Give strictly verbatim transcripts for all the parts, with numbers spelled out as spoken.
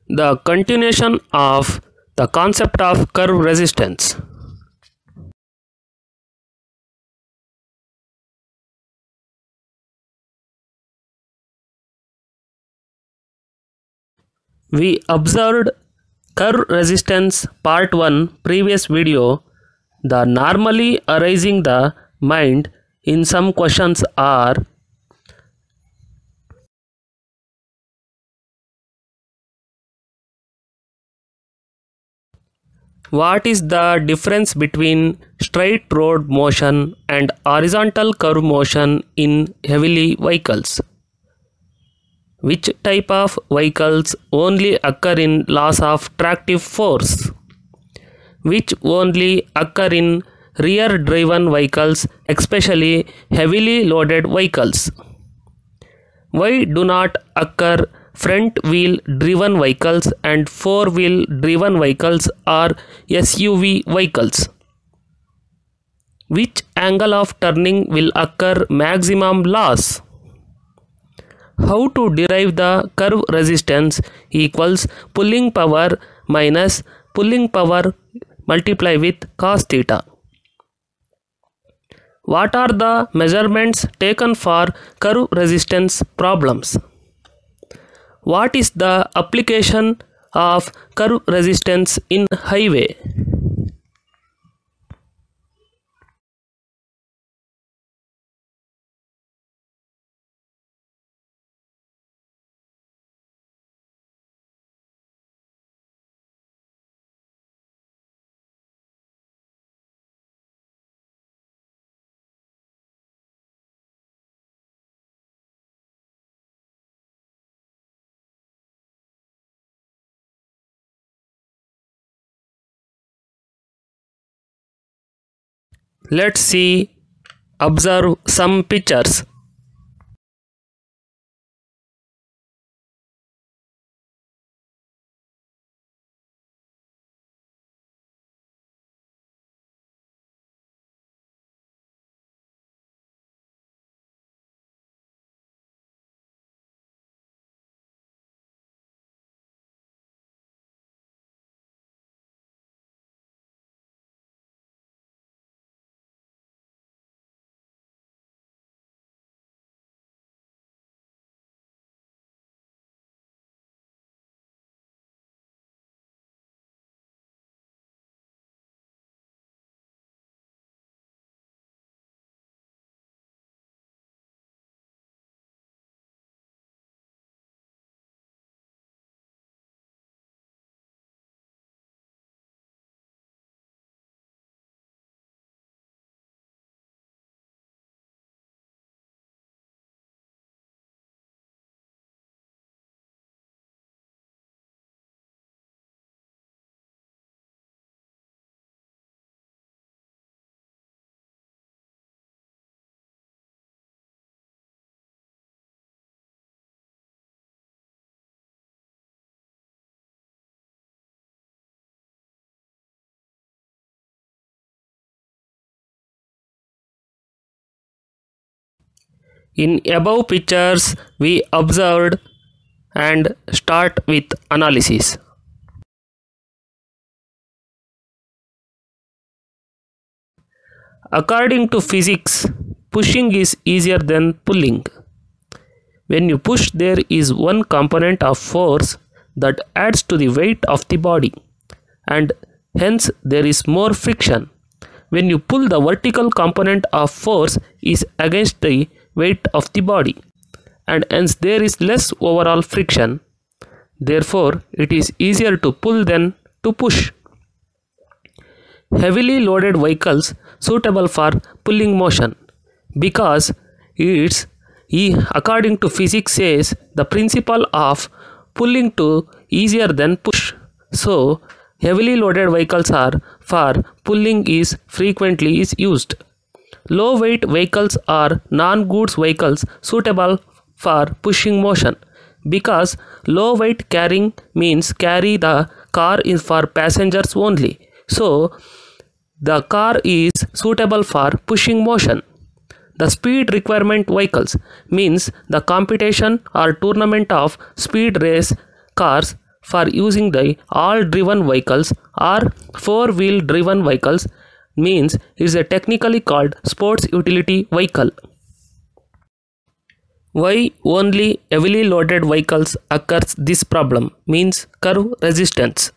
the continuation of the concept of curve resistance. We observed curve resistance part one previous video. The normally arising the mind in some questions are: what is the difference between straight road motion and horizontal curve motion in heavily vehicles? Which type of vehicles only occur in laws of tractive force? Which only occur in rear driven vehicles, especially heavily loaded vehicles? Why do not occur front wheel driven vehicles and four wheel driven vehicles or S U V vehicles? Which angle of turning will occur maximum loss? How to derive the curve resistance equals pulling power minus pulling power multiply with cos theta? What are the measurements taken for curve resistance problems? What is the application of curve resistance in highway? Let's see, observe some pictures. In above pictures, we observed and start with analysis. According to physics, pushing is easier than pulling. When you push, there is one component of force that adds to the weight of the body, and hence there is more friction. When you pull, the vertical component of force is against the weight of the body, and hence there is less overall friction. Therefore, it is easier to pull than to push. Heavily loaded vehicles suitable for pulling motion because it's according to physics says the principle of pulling to easier than push. So heavily loaded vehicles are for pulling is frequently is used. Low weight vehicles are non-goods vehicles suitable for pushing motion because low weight carrying means carry the car is for passengers only. So the car is suitable for pushing motion. The speed requirement vehicles means the competition or tournament of speed race cars for using the all driven vehicles or four wheel driven vehicles means it is a technically called sports utility vehicle. Why only heavily loaded vehicles occurs this problem means curve resistance.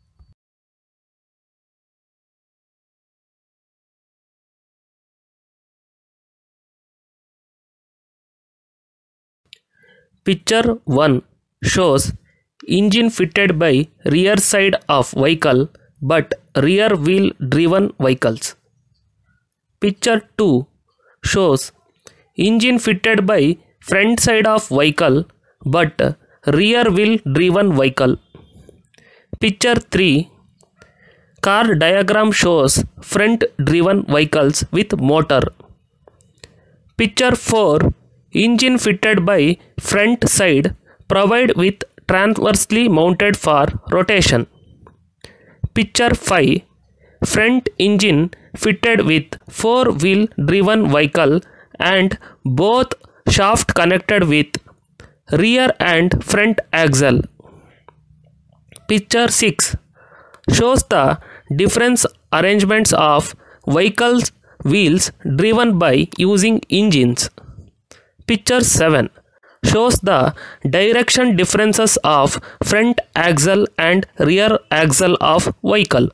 Picture one shows engine fitted by rear side of vehicle but rear wheel driven vehicles. Picture two shows engine fitted by front side of vehicle but rear wheel driven vehicle. Picture three car diagram shows front driven vehicles with motor. Picture four engine fitted by front side provide with transversely mounted for rotation. Picture five front engine fitted with four wheel driven vehicle and both shaft connected with rear and front axle. Picture six shows the different arrangements of vehicles wheels driven by using engines. Picture seven shows the direction differences of front axle and rear axle of vehicle.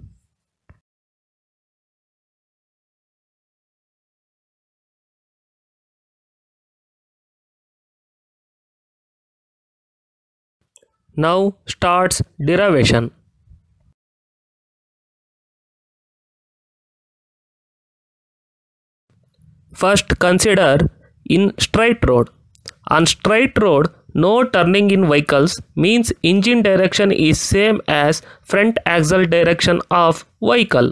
Now starts derivation. First consider in straight road. On straight road, no turning in vehicles means engine direction is same as front axle direction of vehicle.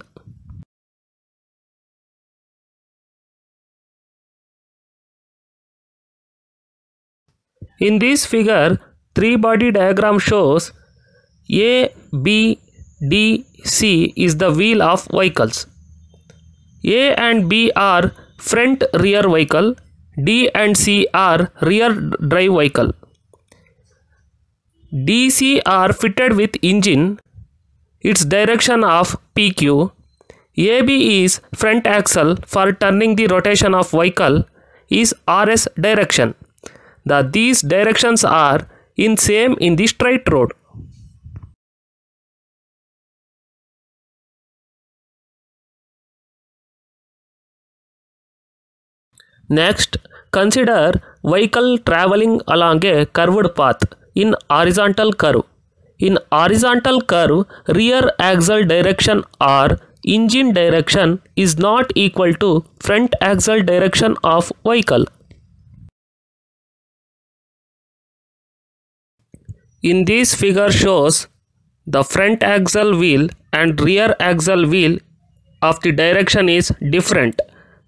In this figure, three body diagram shows A, B, D, C is the wheel of vehicles. A and B are front rear vehicle. D and C are rear drive vehicle. D C are fitted with engine. Its direction of P Q. A B is front axle for turning the rotation of vehicle is R S direction. The these directions are in same in the straight road. Next, consider vehicle traveling along a curved path in horizontal curve. In horizontal curve, rear axle direction or engine direction is not equal to front axle direction of vehicle. In this figure shows the front axle wheel and rear axle wheel of the direction is different.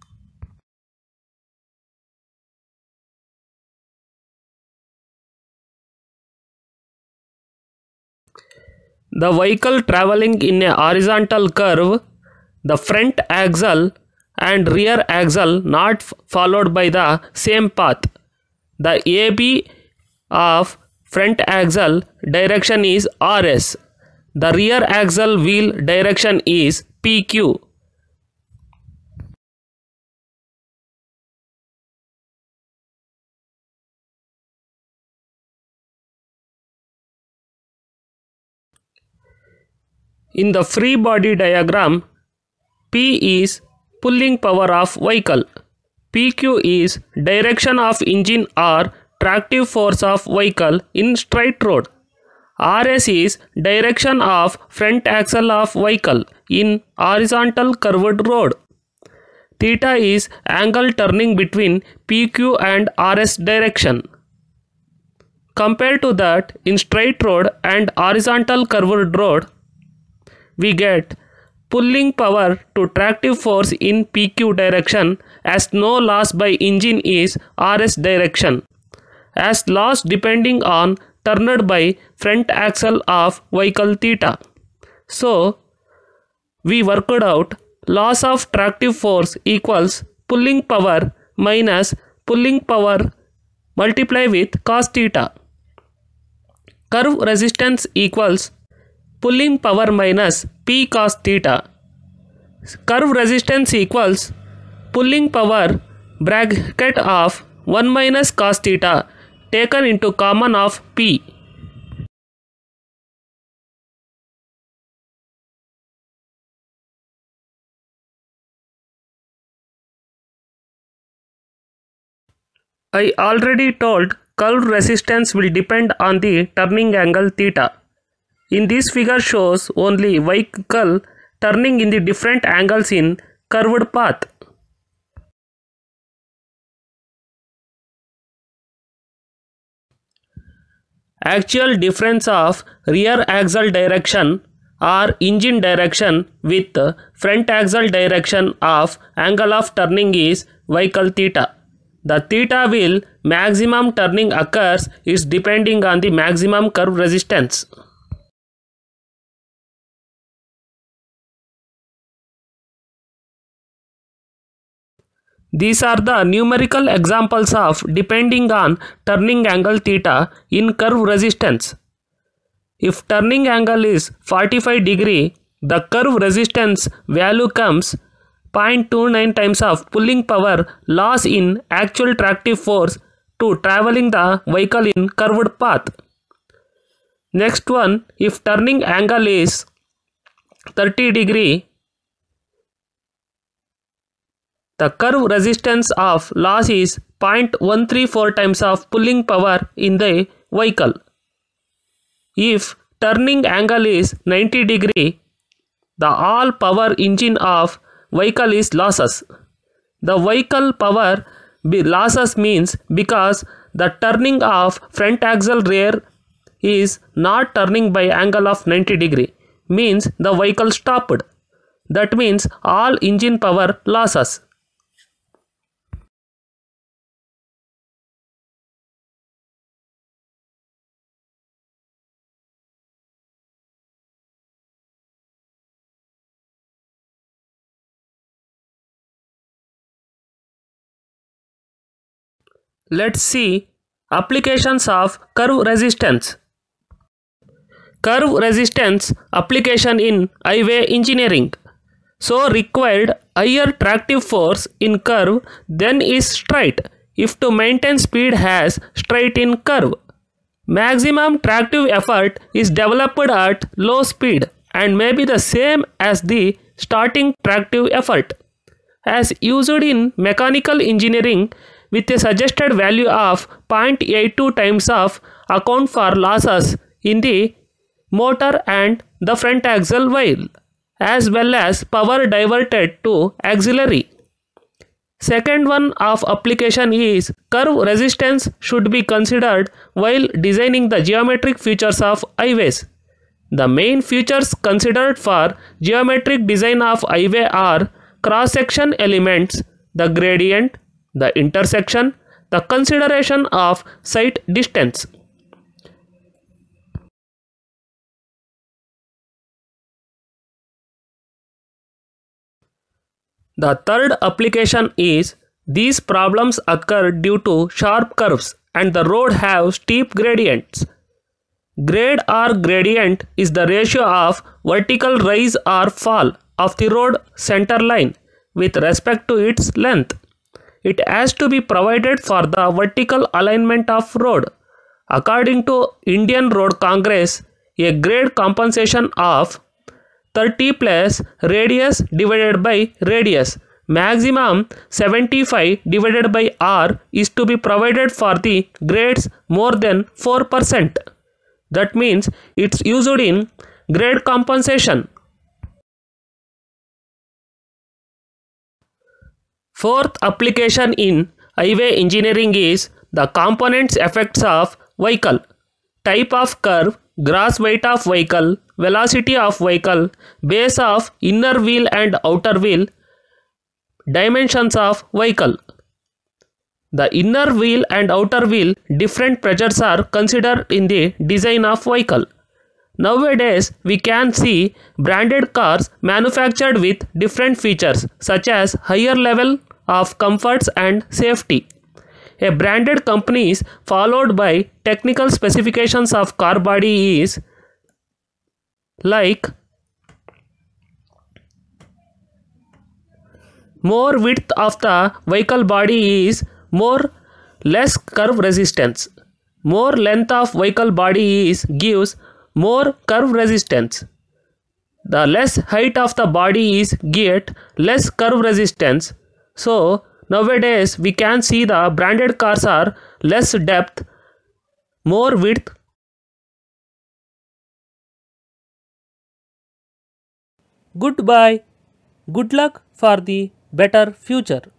The vehicle traveling in a horizontal curve, the front axle and rear axle not followed by the same path. The A B of front axle direction is R S. The rear axle wheel direction is P Q. In the free body diagram, P is pulling power of vehicle. P Q is direction of engine or tractive force of vehicle in straight road. R S is direction of front axle of vehicle in horizontal curved road. Theta is angle turning between P Q and R S direction. Compared to that, in straight road and horizontal curved road, we get pulling power to tractive force in P Q direction as no loss by engine is R S direction, as loss depending on turned by front axle of vehicle theta. So, we worked out loss of tractive force equals pulling power minus pulling power multiply with cos theta. curve resistance equals pulling power minus P cos theta. Curve resistance equals pulling power bracket of one minus cos theta taken into common of P. I already told curve resistance will depend on the turning angle theta. In this figure shows only vehicle turning in the different angles in curved path. Actual difference of rear axle direction or engine direction with front axle direction of angle of turning is vehicle theta. The theta will maximum turning occurs is depending on the maximum curve resistance. These are the numerical examples of depending on turning angle theta in curve resistance. If turning angle is forty-five degree, the curve resistance value comes zero point two nine times of pulling power loss in actual tractive force to traveling the vehicle in curved path. Next one, if turning angle is thirty degree, the curve resistance of loss is zero point one three four times of pulling power in the vehicle. If turning angle is ninety degree, the all power engine of vehicle is losses. The vehicle power losses means because the turning of front axle rear is not turning by angle of ninety degree, means the vehicle stopped. That means all engine power losses. Let's see applications of curve resistance. Curve resistance application in highway engineering. So required higher tractive force in curve than is straight if to maintain speed has straight in curve. Maximum tractive effort is developed at low speed and may be the same as the starting tractive effort. As used in mechanical engineering, with a suggested value of zero point eight two times of account for losses in the motor and the front axle wheel, as well as power diverted to auxiliary. Second one of application is curve resistance should be considered while designing the geometric features of highways. The main features considered for geometric design of highway are cross-section elements, the gradient, the intersection, the consideration of sight distance. The third application is these problems occur due to sharp curves and the road have steep gradients. Grade or gradient is the ratio of vertical rise or fall of the road center line with respect to its length. It has to be provided for the vertical alignment of road. According to Indian Road Congress, a grade compensation of thirty plus radius divided by radius maximum seventy-five divided by r is to be provided for the grades more than four percent. That means it's used in grade compensation. Fourth application in highway engineering is the components effects of vehicle, type of curve, gross weight of vehicle, velocity of vehicle, base of inner wheel and outer wheel, dimensions of vehicle. The inner wheel and outer wheel different pressures are considered in the design of vehicle. Nowadays, we can see branded cars manufactured with different features such as higher level of comforts and safety. a branded companies followed by technical specifications of car body is like more width of the vehicle body is more less curve resistance. More length of vehicle body is gives more curve resistance. The less height of the body is get less curve resistance. So nowadays we can see the branded cars are less depth, more width. Goodbye. Good luck for the better future.